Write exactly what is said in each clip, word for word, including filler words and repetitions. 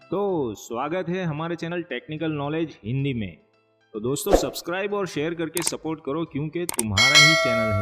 तो स्वागत है हमारे चैनल टेक्निकल नॉलेज हिंदी में। तो दोस्तों सब्सक्राइब और शेयर करके सपोर्ट करो क्योंकि तुम्हारा ही चैनल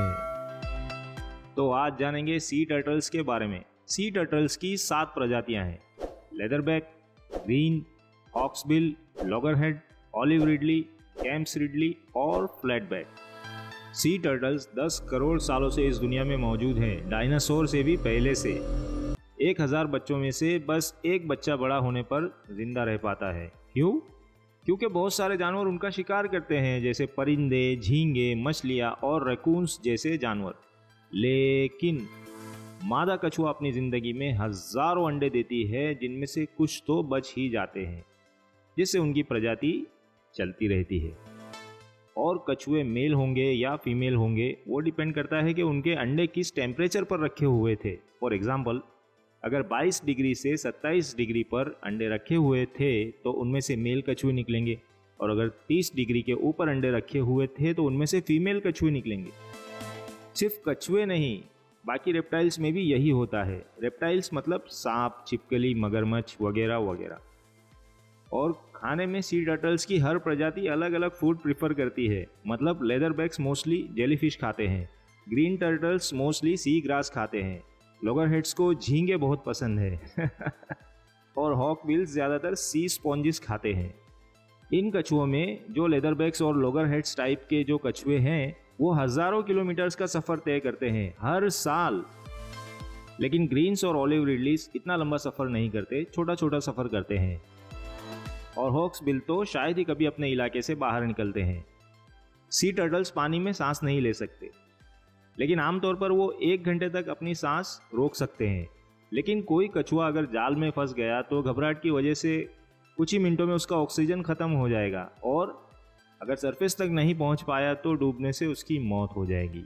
है। तो आज जानेंगे सी टर्टल्स के बारे में। सी टर्टल्स की सात प्रजातियां हैं: leatherback, green, hawksbill, loggerhead, olive ridley, Kemp's ridley और फ्लैटबैक। सी टर्टल्स दस करोड़ सालों से इस दुनिया में मौजूद हैं, डायनासोर से भी पहले से। एक हजार बच्चों में से बस एक बच्चा बड़ा होने पर जिंदा रह पाता है। क्यों? क्योंकि बहुत सारे जानवर उनका शिकार करते हैं, जैसे परिंदे, झींगे, मछलियाँ और रैकून्स जैसे जानवर। लेकिन मादा कछुआ अपनी जिंदगी में हजारों अंडे देती है, जिनमें से कुछ तो बच ही जाते हैं, जिससे उनकी प्रजाति चलती रहती है। और कछुए मेल होंगे या फीमेल होंगे वो डिपेंड करता है कि उनके अंडे किस टेम्परेचर पर रखे हुए थे। फॉर एग्जाम्पल, अगर बाईस डिग्री से सत्ताईस डिग्री पर अंडे रखे हुए थे तो उनमें से मेल कछुए निकलेंगे, और अगर तीस डिग्री के ऊपर अंडे रखे हुए थे तो उनमें से फीमेल कछुए निकलेंगे। सिर्फ कछुए नहीं, बाकी रेप्टाइल्स में भी यही होता है। रेप्टाइल्स मतलब सांप, छिपकली, मगरमच्छ वगैरह वगैरह। और खाने में सी टर्टल्स की हर प्रजाति अलग अलग फूड प्रिफर करती है। मतलब लेदरबैक्स मोस्टली जेलीफिश खाते हैं, green turtles mostly sea grass खाते हैं, लॉगरहेड्स को झींगे बहुत पसंद है और हॉकबिल्स ज़्यादातर सी स्पॉन्जिस खाते हैं। इन कछुओं में जो लेदरबैक्स और लॉगरहेड्स टाइप के जो कछुए हैं वो हज़ारों किलोमीटर्स का सफ़र तय करते हैं हर साल। लेकिन ग्रीन्स और ऑलिव रिडलीज इतना लंबा सफ़र नहीं करते, छोटा छोटा सफ़र करते हैं। और हॉक्सबिल तो शायद ही कभी अपने इलाके से बाहर निकलते हैं। सी टर्टल्स पानी में सांस नहीं ले सकते, लेकिन आमतौर पर वो एक घंटे तक अपनी सांस रोक सकते हैं। लेकिन कोई कछुआ अगर जाल में फंस गया तो घबराहट की वजह से कुछ ही मिनटों में उसका ऑक्सीजन खत्म हो जाएगा, और अगर सरफेस तक नहीं पहुंच पाया तो डूबने से उसकी मौत हो जाएगी।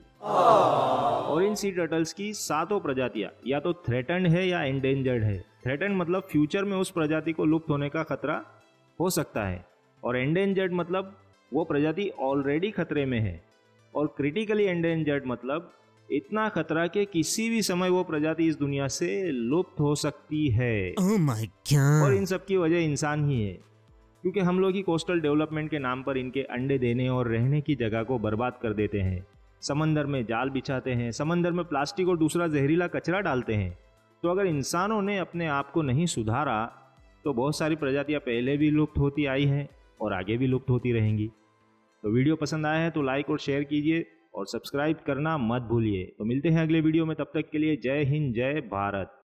और इन सी टर्टल्स की सातों प्रजातियां या तो थ्रेटन्ड है या एंडेंजर्ड है। थ्रेटन्ड मतलब फ्यूचर में उस प्रजाति को लुप्त होने का खतरा हो सकता है, और एंडेंजर्ड मतलब वो प्रजाति ऑलरेडी खतरे में है, और क्रिटिकली एंडेंजर्ड मतलब इतना खतरा कि किसी भी समय वो प्रजाति इस दुनिया से लुप्त हो सकती है। Oh my God! और इन सब की वजह इंसान ही है, क्योंकि हम लोग ही कोस्टल डेवलपमेंट के नाम पर इनके अंडे देने और रहने की जगह को बर्बाद कर देते हैं। समंदर में जाल बिछाते हैं, समंदर में प्लास्टिक और दूसरा जहरीला कचरा डालते हैं। तो अगर इंसानों ने अपने आप को नहीं सुधारा तो बहुत सारी प्रजातियां पहले भी लुप्त होती आई हैं और आगे भी लुप्त होती रहेंगी। तो वीडियो पसंद आया है तो लाइक और शेयर कीजिए और सब्सक्राइब करना मत भूलिए। तो मिलते हैं अगले वीडियो में, तब तक के लिए जय हिंद, जय भारत।